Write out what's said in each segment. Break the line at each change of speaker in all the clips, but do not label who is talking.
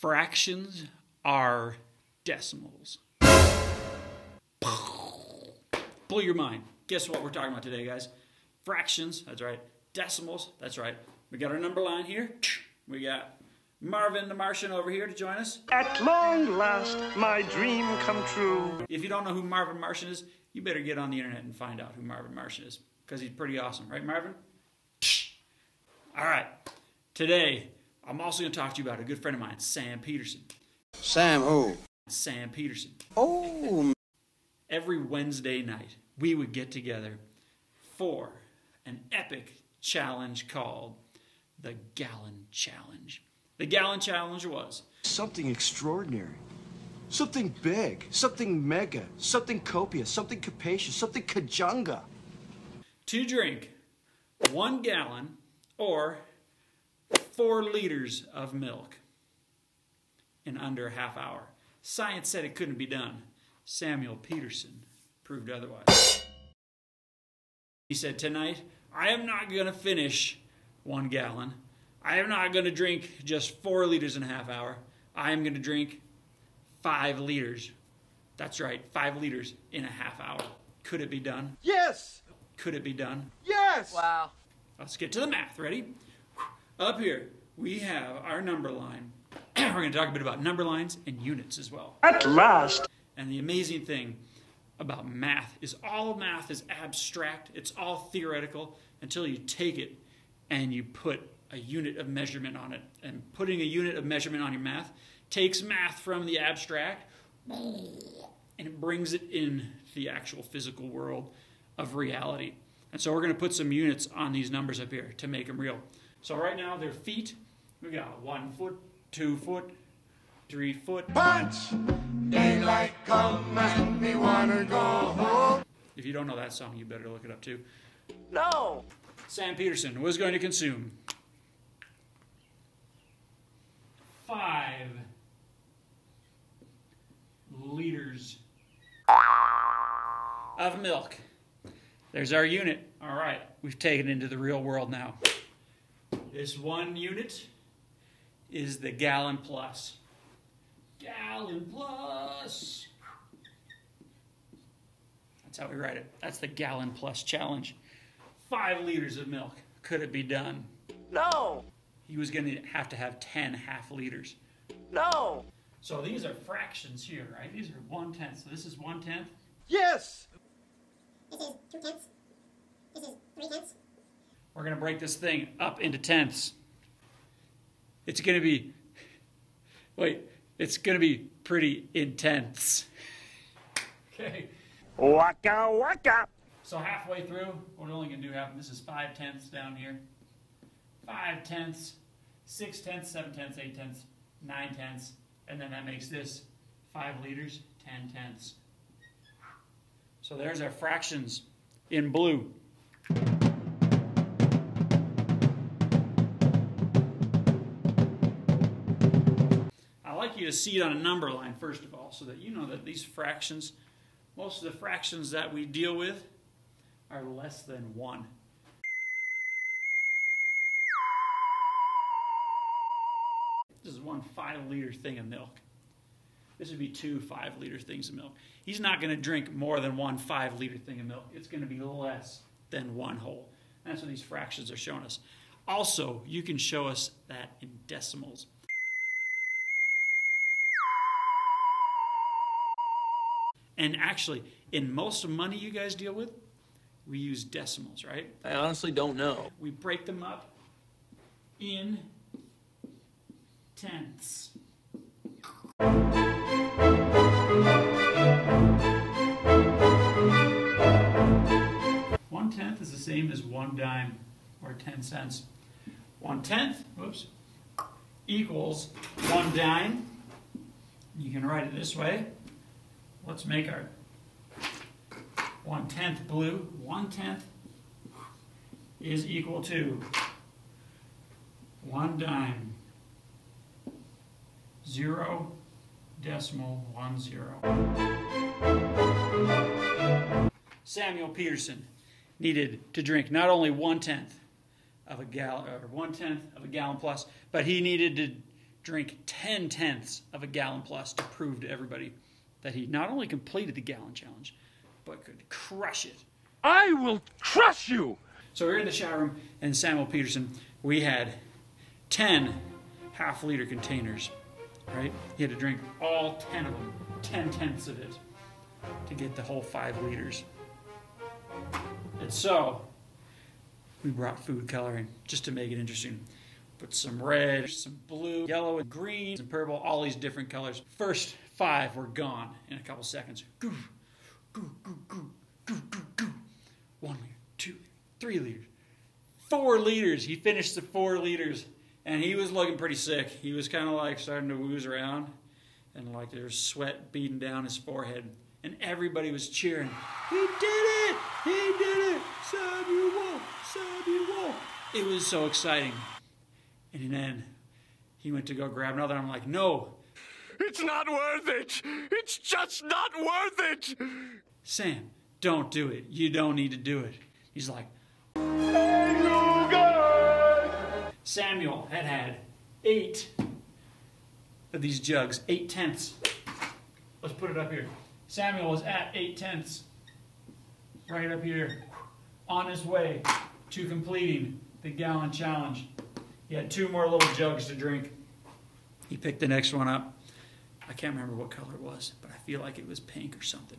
Fractions are decimals. Blow your mind. Guess what we're talking about today, guys? Fractions, that's right. Decimals, that's right. We got our number line here. We got Marvin the Martian over here to join us.
At long last, my dream come true.
If you don't know who Marvin Martian is, you better get on the internet and find out who Marvin Martian is, because he's pretty awesome. Right, Marvin? All right. Today, I'm also going to talk to you about a good friend of mine, Sam Peterson.
Sam who?
Sam Peterson.
Oh.
Every Wednesday night, we would get together for an epic challenge called the Gallon Challenge. The Gallon Challenge was
Something extraordinary. Something big. Something mega. Something copious. Something capacious. Something kajunga.
to drink 1 gallon or 4 liters of milk in under a half hour. Science said it couldn't be done. Samuel Peterson proved otherwise. He said, tonight, I am not going to finish 1 gallon. I am not going to drink just 4 liters in a half hour. I am going to drink 5 liters. That's right, 5 liters in a half hour. Could it be done?
Yes!
Could it be done?
Yes!
Wow.
Let's get to the math. Ready? Up here, we have our number line. We're going to talk a bit about number lines and units as well.
At last!
And the amazing thing about math is all math is abstract. It's all theoretical until you take it and you put a unit of measurement on it. And putting a unit of measurement on your math takes math from the abstract and it brings it in the actual physical world of reality. And so we're going to put some units on these numbers up here to make them real. So right now they're feet. We got 1 foot, 2 foot, 3 foot.
Punch! Daylight come and me wanna go home.
If you don't know that song, you better look it up too.
No.
Sam Peterson was going to consume 5 liters of milk. There's our unit. All right, we've taken it into the real world now. This 1 unit is the gallon plus. Gallon plus. That's how we write it. That's the gallon plus challenge. 5 liters of milk. Could it be done?
No.
He was going to have 10 half liters.
No.
So these are fractions here, right? These are 1/10. So this is 1/10.
Yes!
This is 2/10. This is 3/10.
We're going to break this thing up into tenths. It's going to be, it's going to be pretty intense. Okay.
Waka waka!
So halfway through, we're only going to do half. This is 5/10 down here. 5/10, 6/10, 7/10, 8/10, 9/10, and then that makes this 5 liters, 10/10. So there's our fractions in blue. I like you to see it on a number line first of all, so that you know that these fractions, most of the fractions that we deal with are less than 1. This is 1 5-liter thing of milk. This would be 2 5-liter things of milk. He's not going to drink more than 1 5-liter thing of milk. It's going to be less than 1 whole. That's what these fractions are showing us. Also, you can show us that in decimals. And actually, in most of money you guys deal with, we use decimals, right?
I honestly don't know.
We break them up in tenths. 1/10 is the same as 1 dime or 10 cents. 1/10, whoops, equals 1 dime. You can write it this way. Let's make our 1/10 blue. 1/10 is equal to 1 dime, 0.10. Samuel Peterson needed to drink not only 1/10 of a gallon, or 1/10 of a gallon plus, but he needed to drink 10/10 of a gallon plus to prove to everybody that he not only completed the gallon challenge, but could crush it.
I will crush you!
So we were in the shower room, and Samuel Peterson, we had 10 half-liter containers, right? He had to drink all 10 of them, 10/10 of it, to get the whole 5 liters. And so, we brought food coloring, just to make it interesting. Put some red, some blue, yellow, and green, and purple, all these different colors. First 5 were gone in a couple seconds. Goo, goo, goo, goo, goo, goo, goo. 1 liter, 2 liters, 3 liters, 4 liters. He finished the 4 liters, and he was looking pretty sick. He was kind of like starting to wooze around, and like there was sweat beating down his forehead, and everybody was cheering. He did it! He did it! Samuel! Samuel! It was so exciting. And then he went to go grab another. I'm like, no.
It's not worth it! It's just not worth it!
Sam, don't do it. You don't need to do it. He's like,
Hey, you guys!
Samuel had 8 of these jugs, 8/10. Let's put it up here. Samuel was at 8/10, right up here, on his way to completing the gallon challenge. He had 2 more little jugs to drink. He picked the next one up. I can't remember what color it was, but I feel like it was pink or something.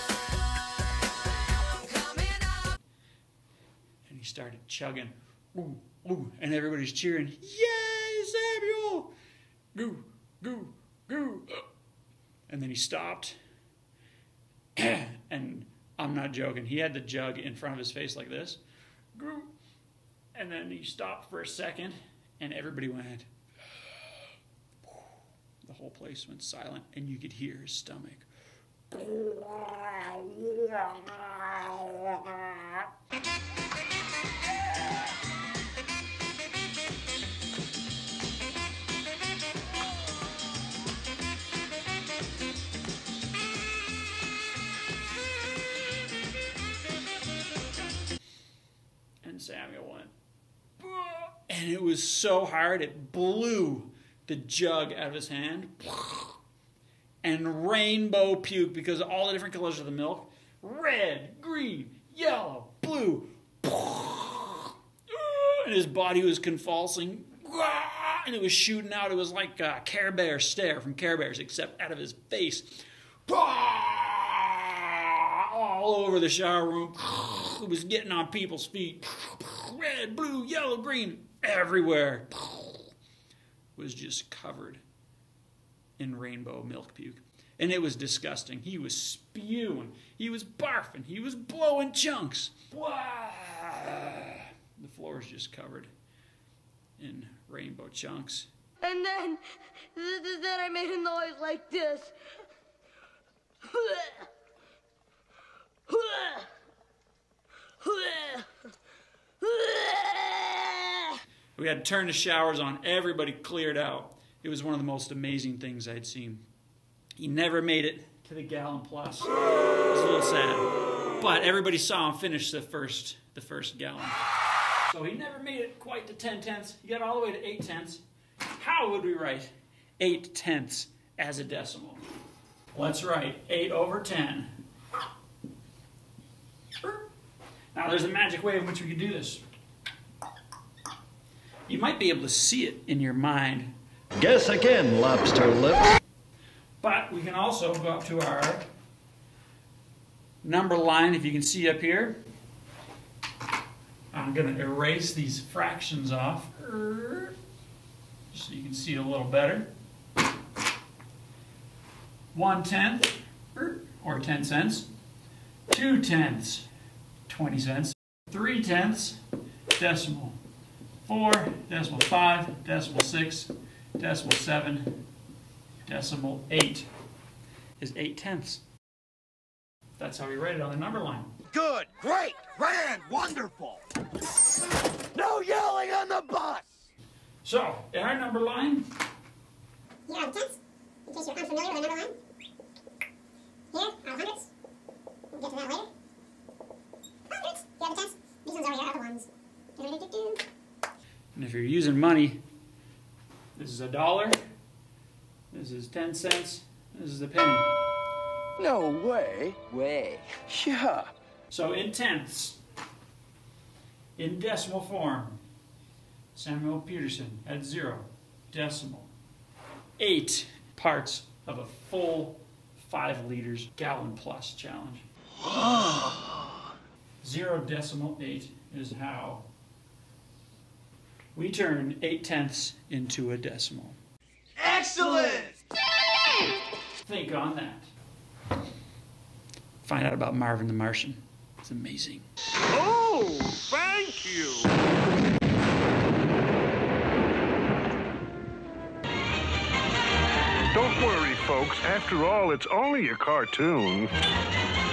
And he started chugging. Ooh, ooh, and everybody's cheering. Yay, Samuel! Goo, goo, goo. And then he stopped. And I'm not joking. He had the jug in front of his face like this. Goo. And then he stopped for a second, and everybody went. The whole place went silent, and you could hear his stomach. And Samuel went. And it was so hard, it blew the jug out of his hand. And rainbow puke because of all the different colors of the milk. Red, green, yellow, blue. And his body was convulsing. And it was shooting out. It was like a Care Bear stare from Care Bears, except out of his face. All over the shower room. It was getting on people's feet. Red, blue, yellow, green. Everywhere. Was just covered in rainbow milk puke. And it was disgusting. He was spewing. He was barfing. He was blowing chunks. The floor is just covered in rainbow chunks.
And then I made a noise like this.
We had to turn the showers on. Everybody cleared out. It was one of the most amazing things I'd seen. He never made it to the gallon plus. It was a little sad. But everybody saw him finish the first gallon. So he never made it quite to 10/10. He got all the way to 8/10. How would we write 8/10 as a decimal? Let's write 8/10. Now there's a magic way in which we can do this. You might be able to see it in your mind.
Guess again, lobster lips.
But we can also go up to our number line, if you can see up here. I'm going to erase these fractions off so you can see it a little better. 1/10 or 10 cents. 2/10, 20 cents. 3/10 decimal. 4, decimal 5, decimal 6, decimal 7, decimal 8 is 8/10. That's how we write it on the number line.
Good, great, grand, wonderful! No yelling on the bus!
So, in our number line,
Here are the tenths, in case you're unfamiliar with a number line. Here are hundreds. We'll get to that later. Hundreds. Here are the tenths. These ones over here are the ones. Do-do-do-do-do.
and if you're using money, this is $1, This is 10 cents. This is a penny.
No way.
Way.
Yeah.
So in tenths, in decimal form, Samuel Peterson had 0 decimal 8 parts of a full 5 liters gallon plus challenge. 0 decimal 8 is how we turn 8 tenths into a decimal.
Excellent!
Think on that. Find out about Marvin the Martian. It's amazing.
Oh, thank you. Don't worry, folks. After all, it's only a cartoon.